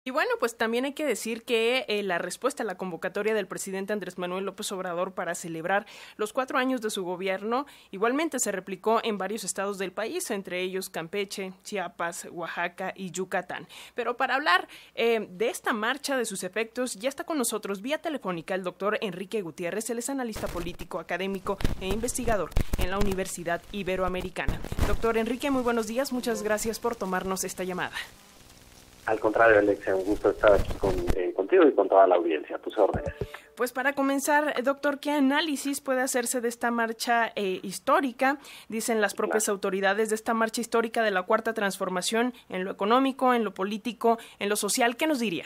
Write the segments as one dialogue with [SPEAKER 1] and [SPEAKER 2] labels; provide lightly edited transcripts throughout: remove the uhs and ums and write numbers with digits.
[SPEAKER 1] Y bueno, pues también hay que decir que la respuesta a la convocatoria del presidente Andrés Manuel López Obrador para celebrar los 4 años de su gobierno igualmente se replicó en varios estados del país, entre ellos Campeche, Chiapas, Oaxaca y Yucatán. Pero para hablar de esta marcha, de sus efectos, ya está con nosotros vía telefónica el doctor Enrique Gutiérrez. Él es analista político, académico e investigador en la Universidad Iberoamericana. Doctor Enrique, muy buenos días. Muchas gracias por tomarnos esta llamada.
[SPEAKER 2] Al contrario, Alexia, un gusto estar aquí contigo y con toda la audiencia. A tus órdenes.
[SPEAKER 1] Pues para comenzar, doctor, ¿qué análisis puede hacerse de esta marcha histórica? Dicen las propias autoridades de esta marcha histórica de la Cuarta Transformación en lo económico, en lo político, en lo social. ¿Qué nos diría?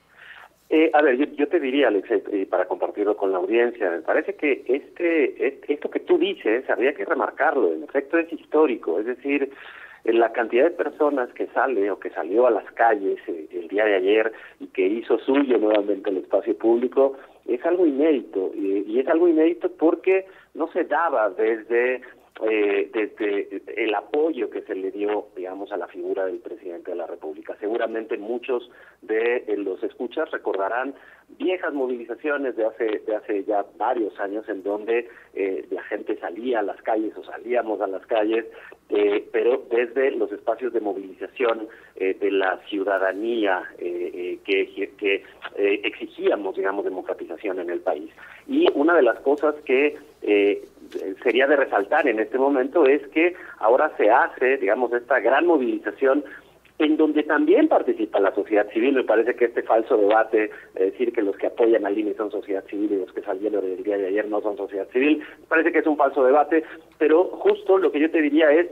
[SPEAKER 2] A ver, yo te diría, Alexia, para compartirlo con la audiencia, me parece que esto que tú dices habría que remarcarlo. En efecto, es histórico, es decir, la cantidad de personas que sale o que salió a las calles el día de ayer y que hizo suyo nuevamente el espacio público es algo inédito, y es algo inédito porque no se daba desde el apoyo que se le dio, digamos, a la figura del presidente de la República. Seguramente muchos de los escuchas recordarán viejas movilizaciones de hace ya varios años en donde la gente salía a las calles o salíamos a las calles, pero desde los espacios de movilización de la ciudadanía que exigíamos, digamos, democratización en el país. Y una de las cosas que sería de resaltar en este momento es que ahora se hace, digamos, esta gran movilización en donde también participa la sociedad civil. Me parece que este falso debate, decir que los que apoyan al INE son sociedad civil y los que salieron el día de ayer no son sociedad civil, me parece que es un falso debate, pero justo lo que yo te diría es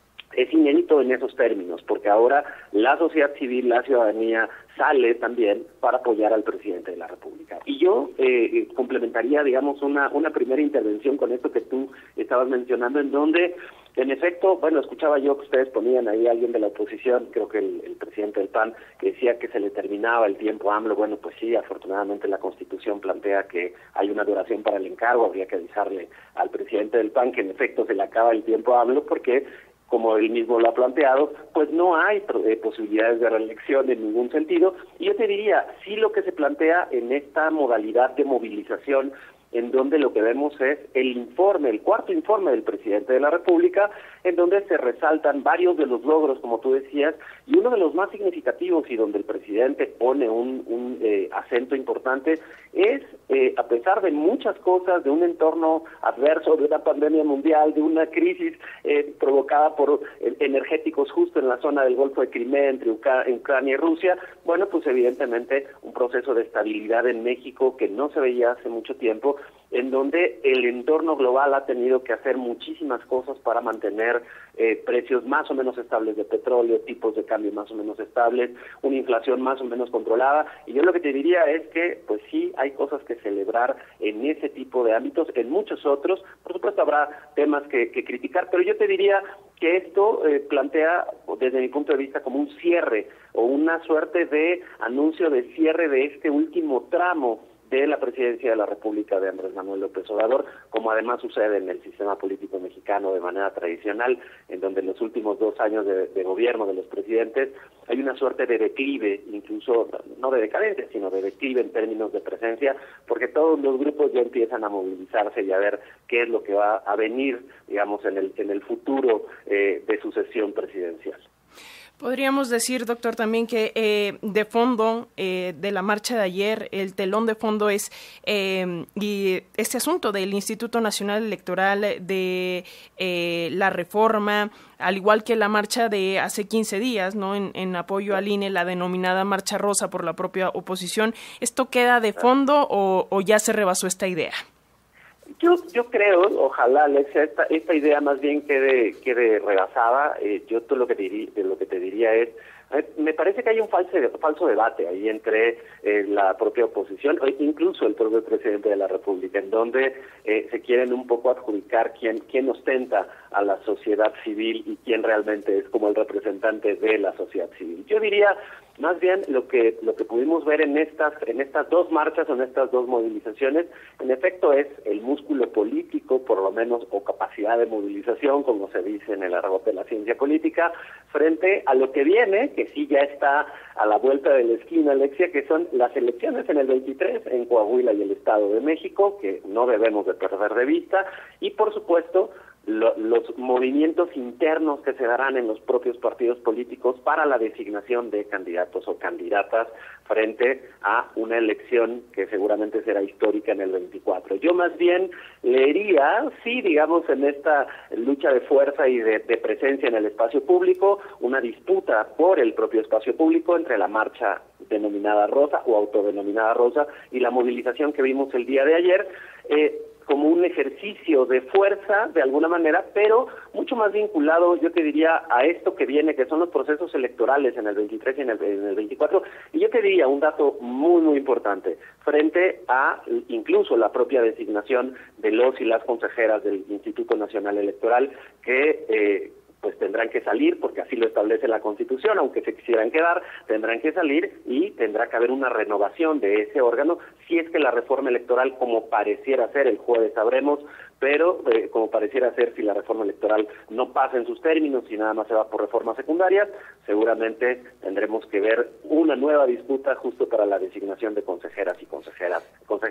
[SPEAKER 2] inédito en esos términos, porque ahora la sociedad civil, la ciudadanía, sale también para apoyar al presidente de la República. Y yo complementaría, digamos, una primera intervención con esto que tú estabas mencionando, en donde, en efecto, bueno, escuchaba yo que ustedes ponían ahí a alguien de la oposición, creo que el presidente del PAN, que decía que se le terminaba el tiempo a AMLO. Bueno, pues sí, afortunadamente la Constitución plantea que hay una duración para el encargo. Habría que avisarle al presidente del PAN que en efecto se le acaba el tiempo a AMLO, porque como él mismo lo ha planteado, pues no hay posibilidades de reelección en ningún sentido. Y yo te diría, sí, lo que se plantea en esta modalidad de movilización, en donde lo que vemos es el cuarto informe del presidente de la República, en donde se resaltan varios de los logros, como tú decías, y uno de los más significativos y donde el presidente pone un acento importante es, a pesar de muchas cosas, de un entorno adverso, de una pandemia mundial, de una crisis provocada por energéticos justo en la zona del Golfo de Crimea, entre Ucrania y Rusia, bueno, pues evidentemente un proceso de estabilidad en México que no se veía hace mucho tiempo, en donde el entorno global ha tenido que hacer muchísimas cosas para mantener precios más o menos estables de petróleo, tipos de cambio más o menos estables, una inflación más o menos controlada. Y yo lo que te diría es que, pues sí, hay cosas que celebrar en ese tipo de ámbitos, en muchos otros. Por supuesto habrá temas que criticar, pero yo te diría que esto plantea, desde mi punto de vista, como un cierre o una suerte de anuncio de cierre de este último tramo de la presidencia de la República de Andrés Manuel López Obrador, como además sucede en el sistema político mexicano de manera tradicional, en donde en los últimos 2 años de gobierno de los presidentes hay una suerte de declive, incluso no de decadencia, sino de declive en términos de presencia, porque todos los grupos ya empiezan a movilizarse y a ver qué es lo que va a venir, digamos, en el futuro de sucesión presidencial.
[SPEAKER 1] Podríamos decir, doctor, también que de fondo de la marcha de ayer, el telón de fondo es y este asunto del Instituto Nacional Electoral, de la reforma, al igual que la marcha de hace 15 días, ¿no? En apoyo al INE, la denominada Marcha Rosa por la propia oposición. ¿Esto queda de fondo o ya se rebasó esta idea?
[SPEAKER 2] Yo creo, ojalá, Alexia, esta idea más bien quede rebasada. Yo lo que te diría es, me parece que hay un falso debate ahí entre la propia oposición, incluso el propio presidente de la República, en donde se quieren un poco adjudicar quién ostenta a la sociedad civil y quién realmente es como el representante de la sociedad civil. Yo diría Más bien lo que pudimos ver en estas dos marchas o en estas dos movilizaciones, en efecto es el músculo político, por lo menos, o capacidad de movilización, como se dice en el argot de la ciencia política, frente a lo que viene, que sí ya está a la vuelta de la esquina, Alexia, que son las elecciones en el 23 en Coahuila y el Estado de México, que no debemos de perder de vista, y por supuesto los movimientos internos que se darán en los propios partidos políticos para la designación de candidatos o candidatas frente a una elección que seguramente será histórica en el 24. Yo más bien leería, sí, digamos, en esta lucha de fuerza y de presencia en el espacio público, una disputa por el propio espacio público entre la marcha denominada rosa o autodenominada rosa y la movilización que vimos el día de ayer, como un ejercicio de fuerza, de alguna manera, pero mucho más vinculado, yo te diría, a esto que viene, que son los procesos electorales en el 23 y en el 24, y yo te diría un dato muy, muy importante, frente a incluso la propia designación de los y las consejeras del Instituto Nacional Electoral, que pues tendrán que salir, porque así lo establece la Constitución, aunque se quisieran quedar, tendrán que salir y tendrá que haber una renovación de ese órgano, si es que la reforma electoral, como pareciera ser, el jueves sabremos, pero como pareciera ser, si la reforma electoral no pasa en sus términos y nada más se va por reformas secundarias, seguramente tendremos que ver una nueva disputa justo para la designación de consejeros y consejeras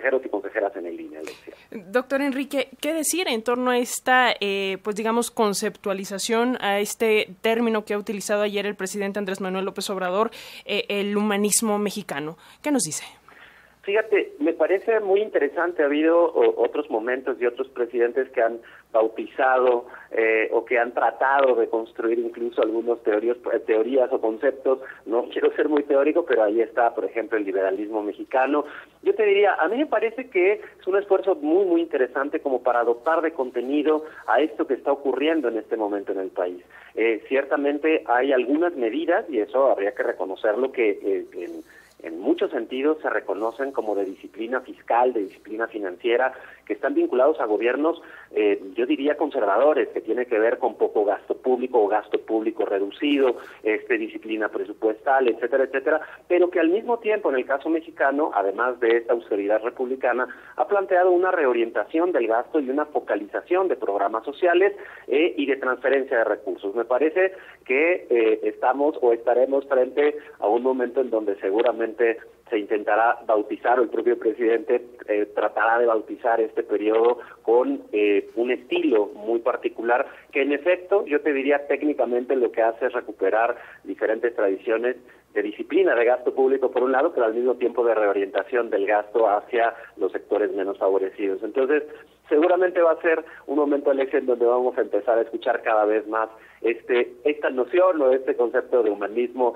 [SPEAKER 2] en el INE, Alexia.
[SPEAKER 1] Doctor Enrique, ¿qué decir en torno a esta, pues digamos, conceptualización, a este término que ha utilizado ayer el presidente Andrés Manuel López Obrador, el humanismo mexicano? ¿Qué nos dice?
[SPEAKER 2] Fíjate, me parece muy interesante, ha habido otros momentos y otros presidentes que han bautizado o que han tratado de construir incluso algunos teorías o conceptos. No quiero ser muy teórico, pero ahí está, por ejemplo, el liberalismo mexicano. Yo te diría, a mí me parece que es un esfuerzo muy, muy interesante como para dotar de contenido a esto que está ocurriendo en este momento en el país. Ciertamente hay algunas medidas, y eso habría que reconocerlo, que en muchos sentidos se reconocen como de disciplina fiscal, de disciplina financiera, que están vinculados a gobiernos, yo diría conservadores, que tiene que ver con poco gasto público o gasto público reducido, disciplina presupuestal, etcétera, etcétera, pero que al mismo tiempo, en el caso mexicano, además de esta austeridad republicana, ha planteado una reorientación del gasto y una focalización de programas sociales y de transferencia de recursos. Me parece que estamos o estaremos frente a un momento en donde seguramente se intentará bautizar, o el propio presidente tratará de bautizar este periodo con un estilo muy particular, que en efecto, yo te diría, técnicamente lo que hace es recuperar diferentes tradiciones de disciplina de gasto público por un lado, pero al mismo tiempo de reorientación del gasto hacia los sectores menos favorecidos. Entonces, seguramente va a ser un momento, Alexia, en donde vamos a empezar a escuchar cada vez más esta noción o este concepto de humanismo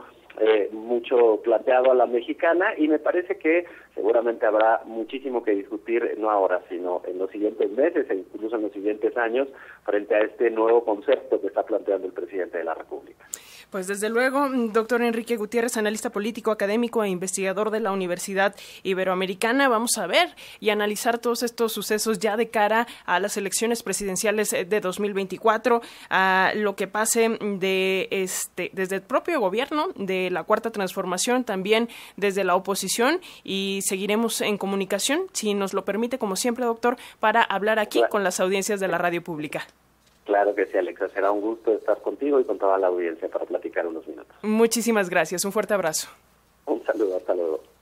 [SPEAKER 2] mucho planteado a la mexicana, y me parece que seguramente habrá muchísimo que discutir, no ahora, sino en los siguientes meses e incluso en los siguientes años, frente a este nuevo concepto que está planteando el presidente de la República.
[SPEAKER 1] Pues desde luego, doctor Enrique Gutiérrez, analista político, académico e investigador de la Universidad Iberoamericana, vamos a ver y analizar todos estos sucesos ya de cara a las elecciones presidenciales de 2024, a lo que pase desde el propio gobierno, de la Cuarta Transformación, también desde la oposición, y seguiremos en comunicación, si nos lo permite, como siempre, doctor, para hablar aquí con las audiencias de la radio pública.
[SPEAKER 2] Claro que sí, Alexa. Será un gusto estar contigo y con toda la audiencia para platicar unos minutos.
[SPEAKER 1] Muchísimas gracias. Un fuerte abrazo.
[SPEAKER 2] Un saludo. Hasta luego.